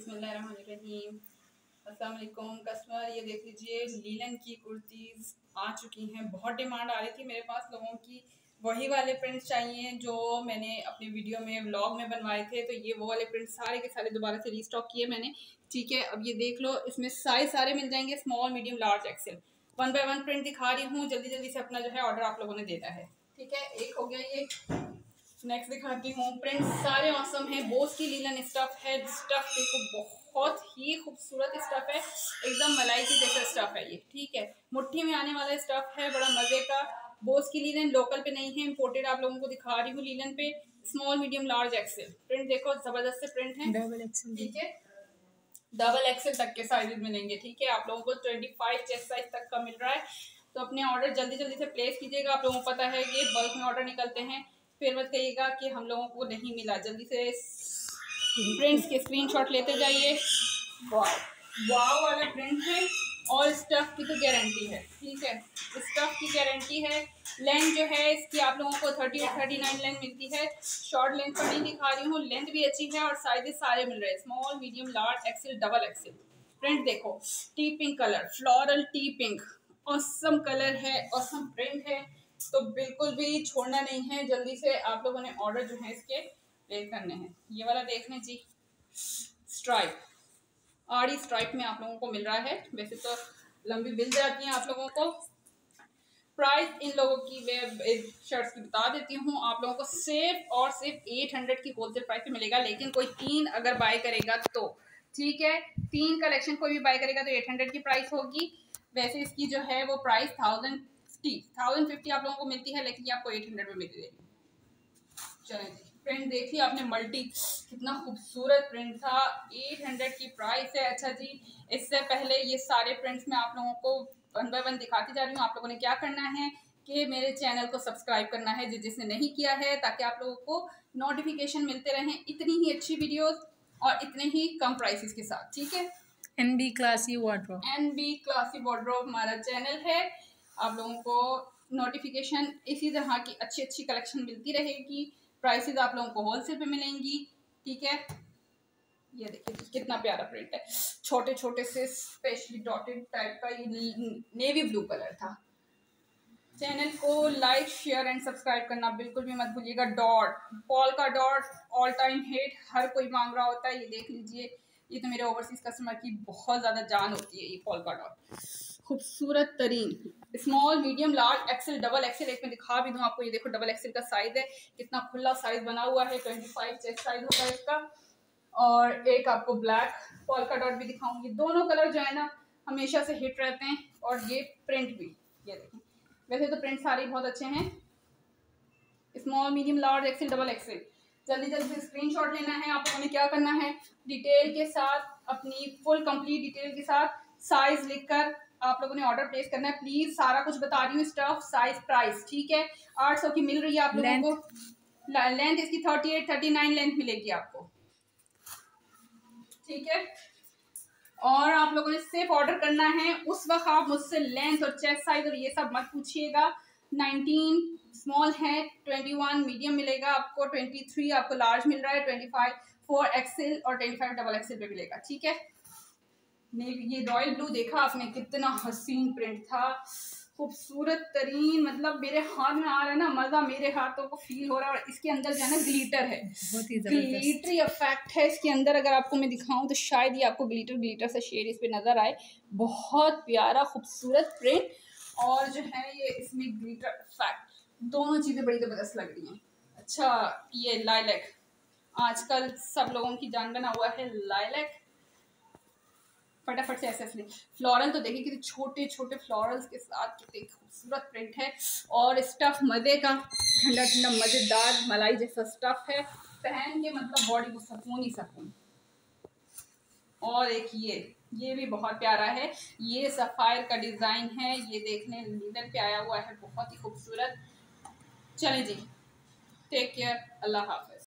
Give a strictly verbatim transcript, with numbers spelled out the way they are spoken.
बिस्मिल्लाहिर्रहमानिर्रहीम। अस्सलाम वालेकुम कस्टमर, ये देख लीजिए लीलन की कुर्तीज़ आ चुकी हैं। बहुत डिमांड आ रही थी मेरे पास लोगों की, वही वाले प्रिंट्स चाहिए जो मैंने अपने वीडियो में व्लॉग में बनवाए थे। तो ये वो वाले प्रिंट्स सारे के सारे दोबारा से रीस्टॉक किए मैंने। ठीक है, अब ये देख लो, इसमें साइज सारे मिल जाएंगे, small medium large XL. One by one print दिखा रही हूँ, जल्दी जल्दी से अपना जो है ऑर्डर आप लोगों ने देना है। ठीक है, एक हो गया ये। नेक्स्ट दिखाती हूँ, प्रिंट सारे औसम हैं। बोस की लीलन स्टफ है, स्टफ देखो बहुत ही खूबसूरत स्टफ है, एकदम मलाई की जैसा स्टफ है ये। ठीक है, मुट्ठी में आने वाला स्टफ है, बड़ा मजे का। बोस की लीलन लोकल पे नहीं है, इम्पोर्टेड आप लोगों को दिखा रही हूँ। लीलन पे small medium large XL print देखो, जबरदस्त से प्रिंट है, डबल एक्सेल। ठीक है, डबल एक्सेल तक के साइजेस मिलेंगे। ठीक है, आप लोगों को ट्वेंटी फाइव चेस्ट साइज तक का मिल रहा है। तो अपने ऑर्डर जल्दी जल्दी से प्लेस कीजिएगा। आप लोगों को पता है कि बल्क में ऑर्डर निकलते हैं, फिर मत कहिएगा कि हम लोगों को नहीं मिला। जल्दी से प्रिंट्स के स्क्रीनशॉट लेते जाइए। वाव वाव वाला प्रिंट है और स्टफ की तो गारंटी है। ठीक है, स्टफ की गारंटी है। लेंथ जो है इसकी आप लोगों को थर्टी थर्टी नाइन लेंथ मिलती है। शॉर्ट लेंथ पर नहीं दिखा रही हूँ, लेंथ भी अच्छी है और साइजेस सारे मिल रहे हैं, small medium large XL double XL. Print देखो, tea pink colour, floral tea pink, awesome colour है, ऑसम प्रिंट है। तो बिल्कुल भी छोड़ना नहीं है, जल्दी से आप लोगों ने ऑर्डर जो है इसके प्लेस करने हैं। ये वाला देख लें जी, स्ट्राइप, आड़ी स्ट्राइप में आप लोगों को मिल रहा है। वैसे तो लंबी मिल जाती हैं आप लोगों को। प्राइस इन लोगों की मैं शर्ट्स की बता देती हूँ आप लोगों को, सिर्फ और सिर्फ एट हंड्रेड की होलसेल प्राइस पे मिलेगा। लेकिन कोई तीन अगर बाय करेगा तो ठीक है, तीन कलेक्शन कोई भी बाय करेगा तो एट हंड्रेड की प्राइस होगी। वैसे इसकी जो है वो प्राइस थाउजेंड थाउजेंड फिफ्टी आप लोगों को मिलती है, लेकिन ये आपको एट हंड्रेड में मिल जाएगी। चलें जी, प्रिंट देखिए आपने, मल्टी कितना खूबसूरत प्रिंट था, एट हंड्रेड की प्राइस है। अच्छा जी, इससे पहले ये सारे प्रिंट्स मैं आप लोगों को वन बाय वन दिखाती जा रही हूँ। आप लोगों ने क्या करना है कि मेरे चैनल को सब्सक्राइब करना है जिस जिसने नहीं किया है, ताकि आप लोगों को नोटिफिकेशन मिलते रहें इतनी ही अच्छी वीडियोस और इतने ही कम प्राइसेस के साथ। ठीक है, N B classy wardrobe, N B classy wardrobe हमारा चैनल है। आप लोगों को नोटिफिकेशन इसी तरह की अच्छी अच्छी कलेक्शन मिलती रहेगी। प्राइसेस आप लोगों को होलसेल पे मिलेंगी। ठीक है, ये देखिए कितना प्यारा प्रिंट है, छोटे छोटे से स्पेशली डॉटेड टाइप का, ये नेवी ब्लू कलर था। चैनल को लाइक शेयर एंड सब्सक्राइब करना बिल्कुल भी मत भूलिएगा। Dot, polka dot all time hit, हर कोई मांग रहा होता है। ये देख लीजिए, ये तो मेरे ओवरसीज कस्टमर की बहुत ज़्यादा जान होती है। ये पॉल का डॉट खूबसूरत तरीन, small medium large XL double XL. एक में दिखा भी दूँ आपको, ये देखो डबल एक्सेल का साइज है, कितना खुला साइज बना हुआ है। ट्वेंटी फाइव चेस्ट साइज होगा इसका। और एक आपको ब्लैक पॉल का डॉट भी दिखाऊंगी। दोनों कलर जो है ना हमेशा से हिट रहते हैं, और ये प्रिंट भी, ये देखें, वैसे तो प्रिंट सारे बहुत अच्छे हैं। Small medium large XL double XL. जल्दी जल्दी से स्क्रीनशॉट लेना है। आप लोगों ने क्या करना है, डिटेल के साथ, अपनी फुल कंप्लीट डिटेल के साथ साइज लिखकर आप लोगों ने ऑर्डर प्लेस करना है। प्लीज सारा कुछ बता रही हूँ, स्टफ, साइज, प्राइस। ठीक है, आठ सौ की मिल रही है आप लोगों को। लेंथ इसकी thirty eight thirty nine length मिलेगी आपको। ठीक है, और आप लोगों ने सिर्फ ऑर्डर करना है। उस वक्त आप मुझसे लेंथ और चेस्ट साइज और ये सब मत पूछिएगा। नाइनटीन स्मॉल है, ट्वेंटी वन मीडियम मिलेगा आपको, ट्वेंटी थ्री आपको लार्ज मिल रहा है, ट्वेंटी फाइव फोर एक्सेल और ट्वेंटी फाइव डबल एक्सेल पे मिलेगा। ठीक है, ये रॉयल ब्लू देखा आपने, कितना हसीन प्रिंट था, खूबसूरत तरीन, मतलब मेरे हाथ में आ रहा है ना, मजा मेरे हाथों को फील हो रहा है। और इसके अंदर जो है ना ग्लिटर है, ग्लिटरी इफेक्ट है इसके अंदर। अगर आपको मैं दिखाऊं तो शायद ये आपको ग्लिटर ग्लिटर से शेड इस पे नजर आए। बहुत प्यारा खूबसूरत प्रिंट, और जो है ये इसमें ग्लिटर इफेक्ट, दोनों चीजें बड़ी जबरदस्त लग रही हैं। अच्छा, ये लाइलैक, आजकल सब लोगों की जान बना हुआ है लाइलैक। फटाफट से ऐसे फ्लोरल तो देखिए, कितने छोटे छोटे फ्लोरल्स के साथ कितने खूबसूरत प्रिंट है। और स्टफ मजे का, ठंडा ठंडा मजेदार मलाई जैसा स्टफ है, पहन के मतलब बॉडी को सुकून ही सुकून। और एक ये ये भी बहुत प्यारा है, ये सफायर का डिजाइन है, ये देखने लीलन पे आया हुआ है, बहुत ही खूबसूरत। चलें जी, टेक केयर, अल्लाह हाफिज।